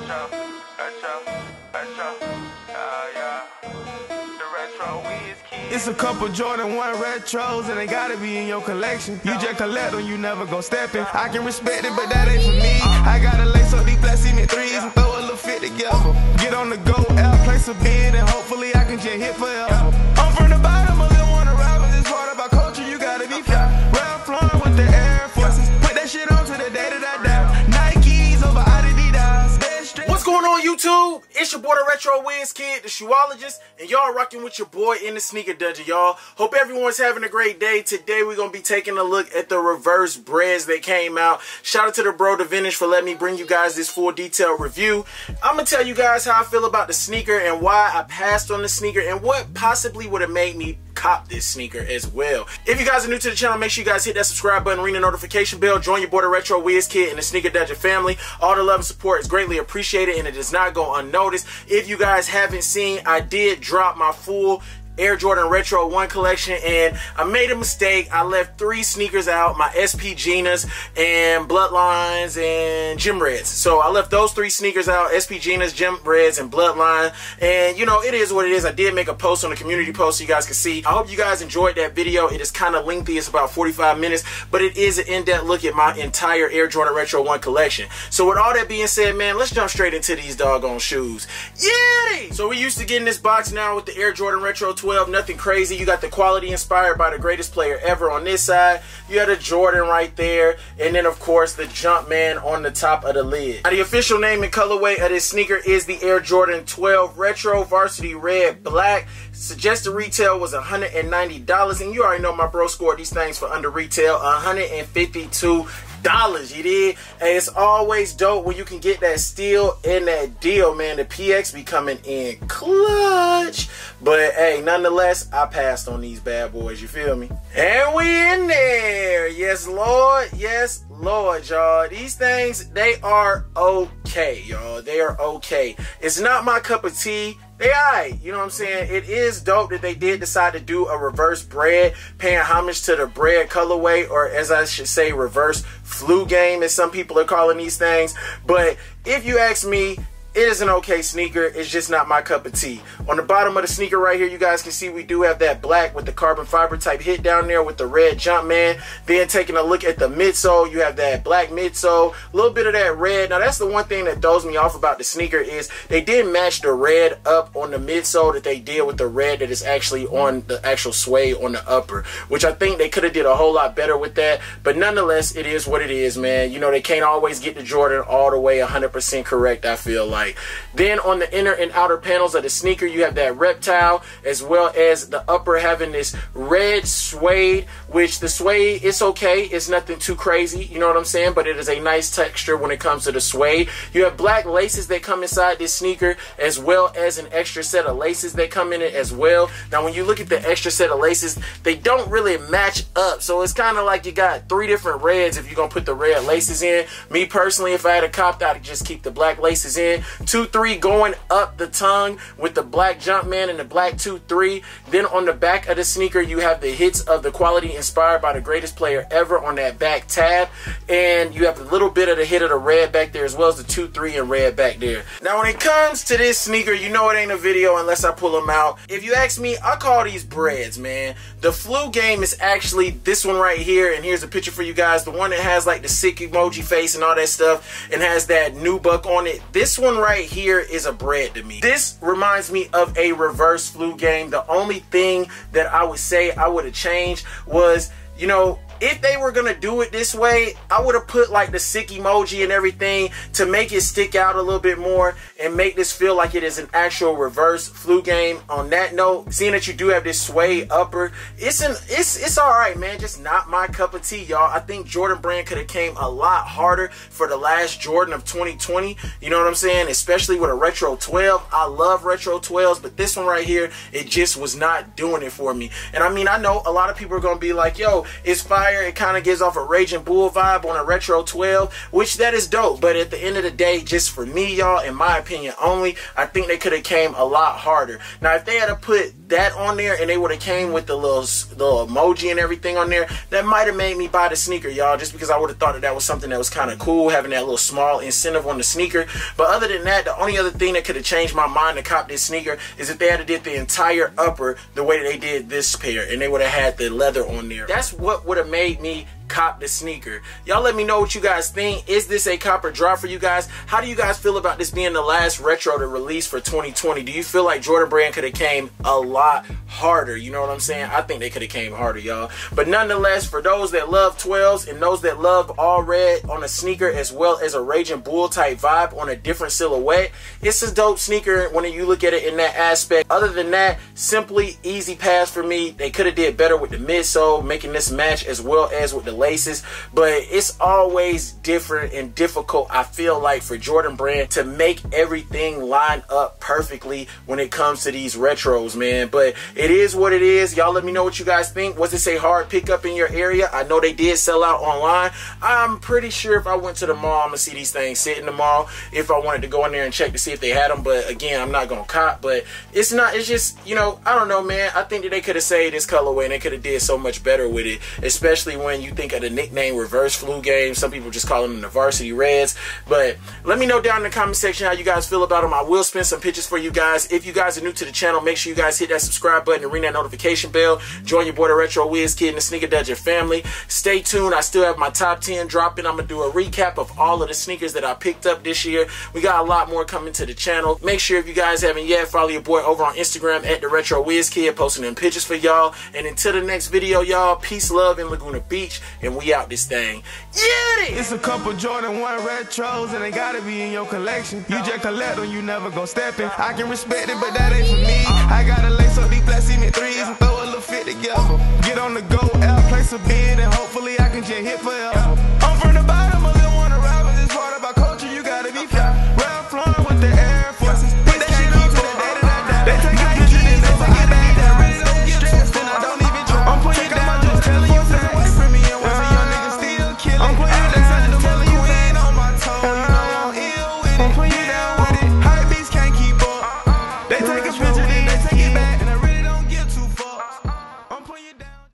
It's a couple Jordan 1 retros and they gotta be in your collection. You just collect them, you never gon' step in. I can respect it, but that ain't for me. I gotta lace up these black cement threes and throw a little fit together. Get on the go, out, place a bid, and hopefully I can just hit forever. I'm from the bottom, a little one rival. This part about culture, you gotta be fly. Ralph Lauren with the Air Forces. Put that shit on to the day that I die. Nikes over Adidas. What's going on, YouTube? It's your boy, the Retro Wiz Kid, the shoeologist, and y'all rocking with your boy in the sneaker dungeon, y'all. Hope everyone's having a great day. Today, we're going to be taking a look at the reverse breads that came out. Shout out to the bro, The Vintage, for letting me bring you guys this full detailed review. I'm going to tell you guys how I feel about the sneaker and why I passed on the sneaker and what possibly would have made me cop this sneaker as well. If you guys are new to the channel, make sure you guys hit that subscribe button, ring the notification bell, join your boy, the Retro Wiz Kid, and the Sneaker Dungeon family. All the love and support is greatly appreciated, and it does not go unnoticed. If you guys haven't seen, I did drop my full Air Jordan Retro 1 collection, and I made a mistake. I left 3 sneakers out, my SP Ginas and Bloodlines and Gym Reds. So I left those 3 sneakers out, SP Ginas, Gym Reds, and Bloodline. And you know, it is what it is. I did make a post on the community post so you guys can see. I hope you guys enjoyed that video. It is kind of lengthy. It's about 45 minutes, but it is an in-depth look at my entire Air Jordan Retro 1 collection. So with all that being said, man, let's jump straight into these doggone shoes. Yay! So we used to get in this box now with the Air Jordan Retro 12. Nothing crazy. You got the quality inspired by the greatest player ever on this side. You had a Jordan right there, and then of course the Jumpman on the top of the lid. Now, the official name and colorway of this sneaker is the Air Jordan 12 Retro Varsity Red Black. Suggested retail was $190, and you already know my bro scored these things for under retail, $152. You did? Hey, it's always dope when you can get that steal and that deal, man. The PX be coming in clutch. But hey, nonetheless, I passed on these bad boys, you feel me? And we in there. Yes, Lord. Yes, Lord, y'all. These things, they are okay, y'all. They are okay. It's not my cup of tea. They alright, you know what I'm saying? It is dope that they did decide to do a reverse bread, paying homage to the bread colorway, or as I should say, reverse flu game, as some people are calling these things. But if you ask me, it is an okay sneaker. It's just not my cup of tea. On the bottom of the sneaker right here, you guys can see we do have that black with the carbon fiber type hit down there with the red Jumpman. Then taking a look at the midsole, you have that black midsole, a little bit of that red. Now that's the one thing that throws me off about the sneaker is they did match the red up on the midsole that they did with the red that is actually on the actual suede on the upper, which I think they could have did a whole lot better with that. But nonetheless, it is what it is, man. You know, they can't always get the Jordan all the way 100% correct, I feel like. Then on the inner and outer panels of the sneaker, you have that reptile, as well as the upper having this red suede, which the suede, it's okay. It's nothing too crazy, you know what I'm saying? But it is a nice texture when it comes to the suede. You have black laces that come inside this sneaker, as well as an extra set of laces that come in it as well. Now, when you look at the extra set of laces, they don't really match up. So it's kind of like you got 3 different reds if you're going to put the red laces in. Me personally, if I had a cop, I'd just keep the black laces in. 2-3 going up the tongue with the black Jumpman and the black 2-3. Then on the back of the sneaker, you have the hits of the quality inspired by the greatest player ever on that back tab. And you have a little bit of the hit of the red back there, as well as the 2-3 and red back there. Now, when it comes to this sneaker, you know it ain't a video unless I pull them out. If you ask me, I call these breads, man. The flu game is actually this one right here, and here's a picture for you guys. The one that has like the sick emoji face and all that stuff and has that nubuck on it. This one right here is a bread to me. This reminds me of a reverse flu game. The only thing that I would say I would have changed was, you know, if they were gonna do it this way, I would have put like the sick emoji and everything to make it stick out a little bit more and make this feel like it is an actual reverse flu game. On that note, seeing that you do have this suede upper, it's all right, man. Just not my cup of tea, y'all. I think Jordan Brand could have came a lot harder for the last Jordan of 2020. You know what I'm saying? Especially with a retro 12. I love retro 12s, but this one right here, it just was not doing it for me. And I mean, I know a lot of people are gonna be like, yo, it's fire fire. It kind of gives off a Raging Bull vibe on a Retro 12, which that is dope. But at the end of the day, just for me, y'all, in my opinion only, I think they could have came a lot harder. Now, if they had to put that on there and they would have came with the little emoji and everything on there, that might have made me buy the sneaker, y'all, just because I would have thought that was something that was kind of cool, having that little small incentive on the sneaker. But other than that, the only other thing that could have changed my mind to cop this sneaker is if they had to did the entire upper the way that they did this pair, and they would have had the leather on there. That's what would have made me cop the sneaker. Y'all let me know what you guys think. Is this a cop or drop for you guys? How do you guys feel about this being the last retro to release for 2020? Do you feel like Jordan Brand could have came a lot harder? You know what I'm saying? I think they could have came harder, y'all. But nonetheless, for those that love 12s and those that love all red on a sneaker as well as a Raging Bull type vibe on a different silhouette, it's a dope sneaker when you look at it in that aspect. Other than that, simply easy pass for me. They could have did better with the midsole, making this match as well as with the laces, but it's always different and difficult, I feel like, for Jordan Brand to make everything line up perfectly when it comes to these retros, man. But it is what it is. Y'all let me know what you guys think. Was this a hard pickup in your area? I know they did sell out online. I'm pretty sure if I went to the mall, I'm gonna see these things sit in the mall if I wanted to go in there and check to see if they had them. But again, I'm not gonna cop. But it's just, you know, I don't know, man. I think that they could have saved this colorway and they could have did so much better with it, especially when you think of the nickname Reverse Flu Game. Some people just call them the Varsity Reds. But let me know down in the comment section how you guys feel about them. I will spin some pictures for you guys. If you guys are new to the channel, make sure you guys hit that subscribe button and ring that notification bell. Join your boy the Retro Wiz Kid and the Sneaker Dudger family. Stay tuned. I still have my top 10 dropping. I'm gonna do a recap of all of the sneakers that I picked up this year. We got a lot more coming to the channel. Make sure if you guys haven't yet, follow your boy over on Instagram at the Retro Wiz Kid, posting them pictures for y'all. And until the next video, y'all, peace, love in Laguna Beach, and we out this thing. Yeah, it's a couple Jordan 1 retros and they gotta be in your collection. You just collect them, you never gon' step in. I can respect it, but that ain't for me. I gotta lace up these black cement threes and throw a little fit together. Get on the go, out, place a bid, and hopefully I can just hit forever. I'm from the bottom.